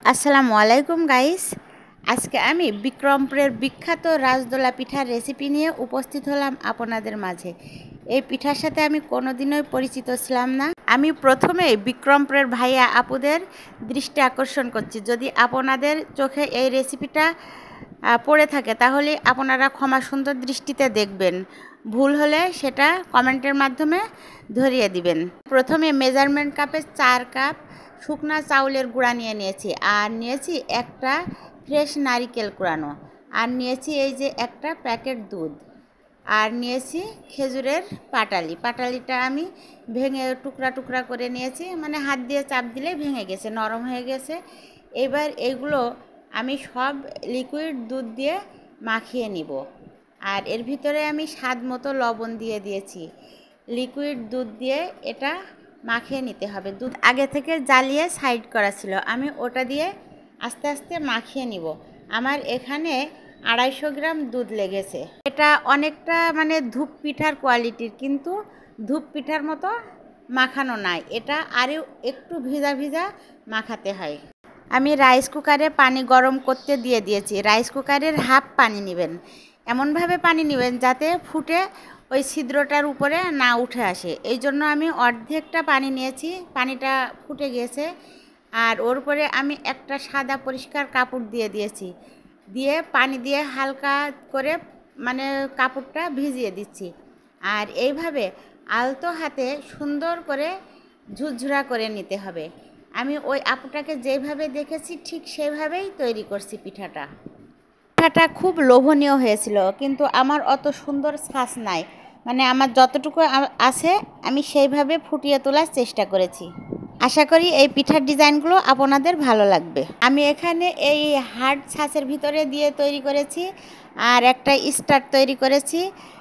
আসসালামু আলাইকুম গাইস। আজকে আমি বিক্রমপুরের বিখ্যাত রাজদোলা পিঠার রেসিপি নিয়ে উপস্থিত হলাম আপনাদের মাঝে। এই পিঠার সাথে আমি কোনোদিনই পরিচিত ছিলাম না। আমি প্রথমে বিক্রমপুরের ভাইয়া আপুদের দৃষ্টি আকর্ষণ করছি। যদি আপনাদের চোখে এই রেসিপিটা পড়ে থাকে তাহলে আপনারা ক্ষমা সুন্দর দৃষ্টিতে দেখবেন। ভুল হলে সেটা কমেন্টের মাধ্যমে ধরিয়ে দিবেন। প্রথমে মেজারমেন্ট কাপে 4 কাপ শুকনা চাউলের গুঁড়া নিয়েছি, আর নিয়েছি একটা ফ্রেশ নারিকেল কুড়ানো, আর নিয়েছি এই যে একটা প্যাকেট দুধ, আর নিয়েছি খেজুরের পাটালিটা আমি ভেঙে টুকরা টুকরা করে নিয়েছি, মানে হাত দিয়ে চাপ দিলে ভেঙে গেছে, নরম হয়ে গেছে। এবার এগুলো আমি সব লিকুইড দুধ দিয়ে মাখিয়ে নিব, আর এর ভিতরে আমি স্বাদ মতো লবণ দিয়ে দিয়েছি। লিকুইড দুধ দিয়ে এটা মাখিয়ে নিতে হবে। দুধ আগে থেকে জ্বালিয়ে সাইড করা ছিল, আমি ওটা দিয়ে আস্তে আস্তে মাখিয়ে নিব। আমার এখানে 250 গ্রাম দুধ লেগেছে। এটা অনেকটা মানে ধূপ পিঠার কোয়ালিটির, কিন্তু ধূপ পিঠার মতো মাখানো নাই, এটা আরও একটু ভিজা ভিজা মাখাতে হয়। আমি রাইস কুকারে পানি গরম করতে দিয়ে দিয়েছি। রাইস কুকারের হাফ পানি নেবেন, এমনভাবে পানি নেবেন যাতে ফুটে ওই ছিদ্রটার উপরে না উঠে আসে। এই জন্য আমি অর্ধেকটা পানি নিয়েছি, পানিটা ফুটে গিয়েছে। আর ওর উপরে আমি একটা সাদা পরিষ্কার কাপড় দিয়ে দিয়েছি, দিয়ে পানি দিয়ে হালকা করে মানে কাপড়টা ভিজিয়ে দিচ্ছি। আর এইভাবে আলতো হাতে সুন্দর করে ঝুরঝুরা করে নিতে হবে। আমি ওই আপুটাকে যেভাবে দেখেছি ঠিক সেভাবেই তৈরি করছি পিঠাটা। পিঠাটা খুব লোভনীয় হয়েছিল, কিন্তু আমার অত সুন্দর ছাঁচ নাই, মানে আমার যতটুকু আছে আমি সেইভাবে ফুটিয়ে তোলার চেষ্টা করেছি। আশা করি এই পিঠার ডিজাইনগুলো আপনাদের ভালো লাগবে। আমি এখানে এই হার্ড ছাঁচের ভিতরে দিয়ে তৈরি করেছি, আর একটা স্টার তৈরি করেছি।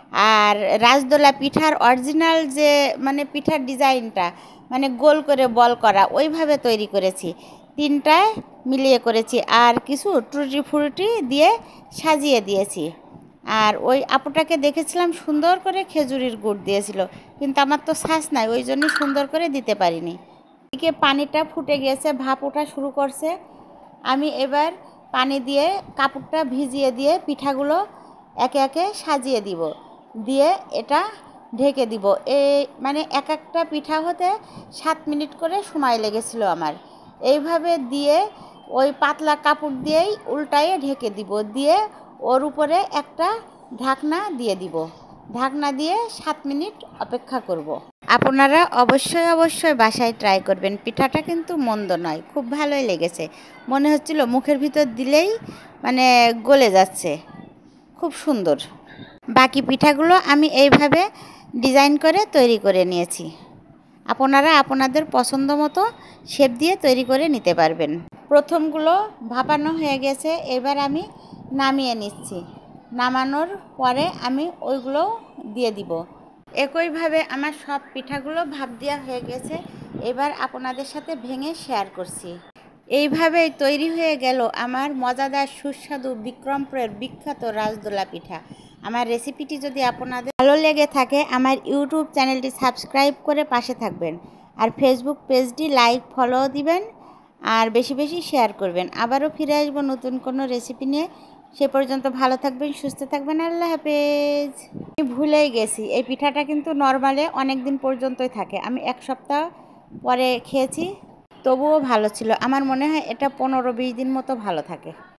আর রাজদোলা পিঠার অরিজিনাল যে মানে পিঠার ডিজাইনটা মানে গোল করে বল করা ওইভাবে তৈরি করেছি, 3টায় মিলিয়ে করেছি, আর কিছু টুটি ফুটি দিয়ে সাজিয়ে দিয়েছি। আর ওই আপুটাকে দেখেছিলাম সুন্দর করে খেজুরির গুড় দিয়েছিল, কিন্তু আমার তো ছাঁচ নাই, ওই জন্যই সুন্দর করে দিতে পারিনি। এদিকে পানিটা ফুটে গিয়েছে, ভাপ ওঠা শুরু করছে। আমি এবার পানি দিয়ে কাপড়টা ভিজিয়ে দিয়ে পিঠাগুলো একে একে সাজিয়ে দিব, দিয়ে এটা ঢেকে দিব। এই মানে এক একটা পিঠা হতে 7 মিনিট করে সময় লেগেছিল আমার। এইভাবে দিয়ে ওই পাতলা কাপড় দিয়েই উল্টায়ে ঢেকে দিব, দিয়ে ওর উপরে একটা ঢাকনা দিয়ে দিব। ঢাকনা দিয়ে 7 মিনিট অপেক্ষা করব। আপনারা অবশ্যই বাসায় ট্রাই করবেন। পিঠাটা কিন্তু মন্দ নয়, খুব ভালোই লেগেছে। মনে হচ্ছিল মুখের ভিতর দিলেই মানে গলে যাচ্ছে, খুব সুন্দর। বাকি পিঠাগুলো আমি এইভাবে ডিজাইন করে তৈরি করে নিয়েছি। আপনারা আপনাদের পছন্দ মতো শেপ দিয়ে তৈরি করে নিতে পারবেন। প্রথমগুলো ভাপানো হয়ে গেছে, এবার আমি নামিয়ে নিচ্ছি। নামানোর পরে আমি ওইগুলো দিয়ে দিব। একইভাবে আমার সব পিঠাগুলো ভাপ দেওয়া হয়ে গেছে, এবার আপনাদের সাথে ভেঙে শেয়ার করছি। এইভাবেই তৈরি হয়ে গেল আমার মজাদার সুস্বাদু বিক্রমপুরের বিখ্যাত রাজদোলা পিঠা। আমার রেসিপিটি যদি আপনাদের ভালো লেগে থাকে আমার ইউটিউব চ্যানেলটি সাবস্ক্রাইব করে পাশে থাকবেন, আর ফেসবুক পেজটি লাইক ফলো দিবেন, আর বেশি বেশি শেয়ার করবেন। আবারও ফিরে আসবো নতুন কোনো রেসিপি নিয়ে। সে পর্যন্ত ভালো থাকবেন, সুস্থ থাকবেন। আল্লাহ হাফেজ। আমি ভুলেই গেছি, এই পিঠাটা কিন্তু নর্মালে অনেক দিন পর্যন্তই থাকে। আমি 1 সপ্তাহ পরে খেয়েছি, তবুও ভালো ছিল। আমার মনে হয় এটা 15-20 দিন মতো ভালো থাকে।